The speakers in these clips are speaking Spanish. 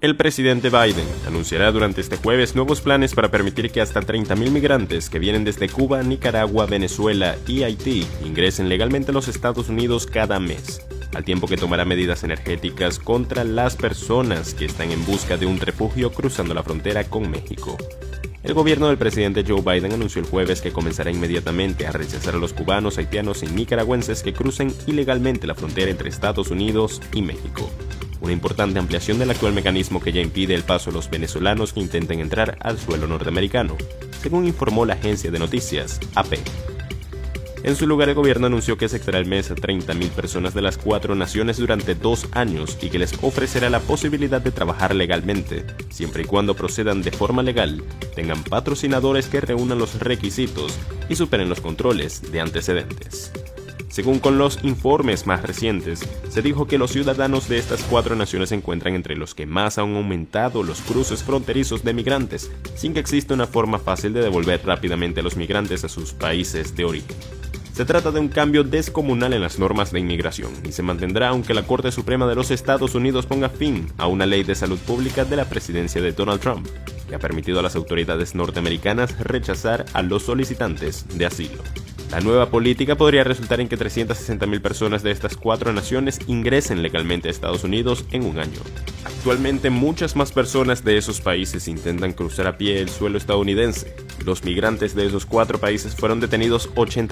El presidente Biden anunciará durante este jueves nuevos planes para permitir que hasta 30.000 migrantes que vienen desde Cuba, Nicaragua, Venezuela y Haití ingresen legalmente a los Estados Unidos cada mes, al tiempo que tomará medidas energéticas contra las personas que están en busca de un refugio cruzando la frontera con México. El gobierno del presidente Joe Biden anunció el jueves que comenzará inmediatamente a rechazar a los cubanos, haitianos y nicaragüenses que crucen ilegalmente la frontera entre Estados Unidos y México. Una importante ampliación del actual mecanismo que ya impide el paso a los venezolanos que intenten entrar al suelo norteamericano, según informó la agencia de noticias AP. En su lugar, el gobierno anunció que aceptará al mes a 30.000 personas de las 4 naciones durante 2 años y que les ofrecerá la posibilidad de trabajar legalmente, siempre y cuando procedan de forma legal, tengan patrocinadores que reúnan los requisitos y superen los controles de antecedentes. Según con los informes más recientes, se dijo que los ciudadanos de estas 4 naciones se encuentran entre los que más han aumentado los cruces fronterizos de migrantes, sin que exista una forma fácil de devolver rápidamente a los migrantes a sus países de origen. Se trata de un cambio descomunal en las normas de inmigración y se mantendrá aunque la Corte Suprema de los Estados Unidos ponga fin a una ley de salud pública de la presidencia de Donald Trump, que ha permitido a las autoridades norteamericanas rechazar a los solicitantes de asilo. La nueva política podría resultar en que 360.000 personas de estas 4 naciones ingresen legalmente a Estados Unidos en un año. Actualmente, muchas más personas de esos países intentan cruzar a pie el suelo estadounidense. Los migrantes de esos 4 países fueron detenidos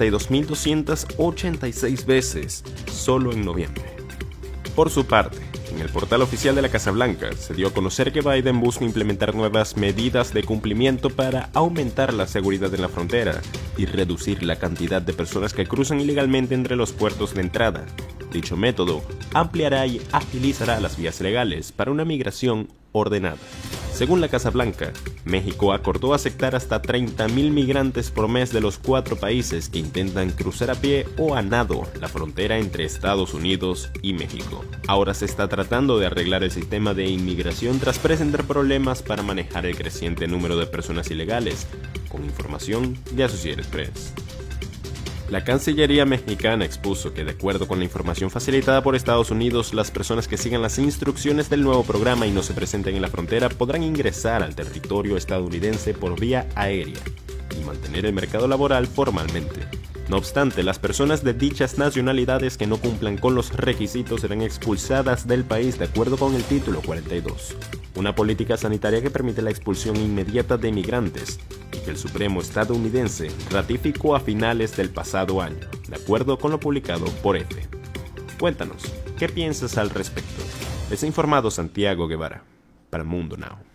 82.286 veces solo en noviembre. Por su parte, en el portal oficial de la Casa Blanca se dio a conocer que Biden busca implementar nuevas medidas de cumplimiento para aumentar la seguridad en la frontera y reducir la cantidad de personas que cruzan ilegalmente entre los puertos de entrada. Dicho método ampliará y agilizará las vías legales para una migración ordenada. Según la Casa Blanca, México acordó aceptar hasta 30.000 migrantes por mes de los 4 países que intentan cruzar a pie o a nado la frontera entre Estados Unidos y México. Ahora se está tratando de arreglar el sistema de inmigración tras presentar problemas para manejar el creciente número de personas ilegales, con información de Associated Press. La Cancillería mexicana expuso que, de acuerdo con la información facilitada por Estados Unidos, las personas que sigan las instrucciones del nuevo programa y no se presenten en la frontera podrán ingresar al territorio estadounidense por vía aérea y mantener el mercado laboral formalmente. No obstante, las personas de dichas nacionalidades que no cumplan con los requisitos serán expulsadas del país de acuerdo con el título 42, una política sanitaria que permite la expulsión inmediata de migrantes y que el Supremo estadounidense ratificó a finales del pasado año, de acuerdo con lo publicado por EFE. Cuéntanos, ¿qué piensas al respecto? Les ha informado Santiago Guevara, para Mundo Now.